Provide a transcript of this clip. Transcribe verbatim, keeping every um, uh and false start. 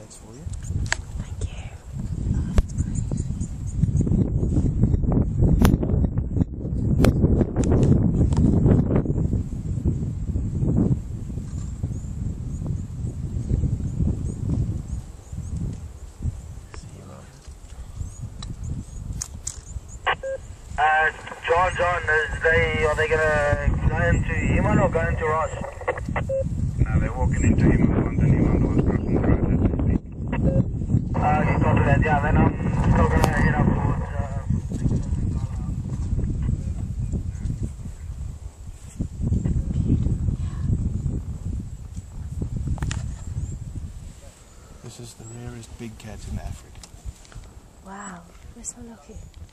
cats for you. Thank you. Uh, John, John, is they, are they going to go into Human or go into Ross? No, they're walking into Human, one, then Human was crossing the road as we speak. Uh, you copy that, yeah, then I'm still going to head up towards, uh... This is the rarest big cat in Africa. Wow, we're so lucky.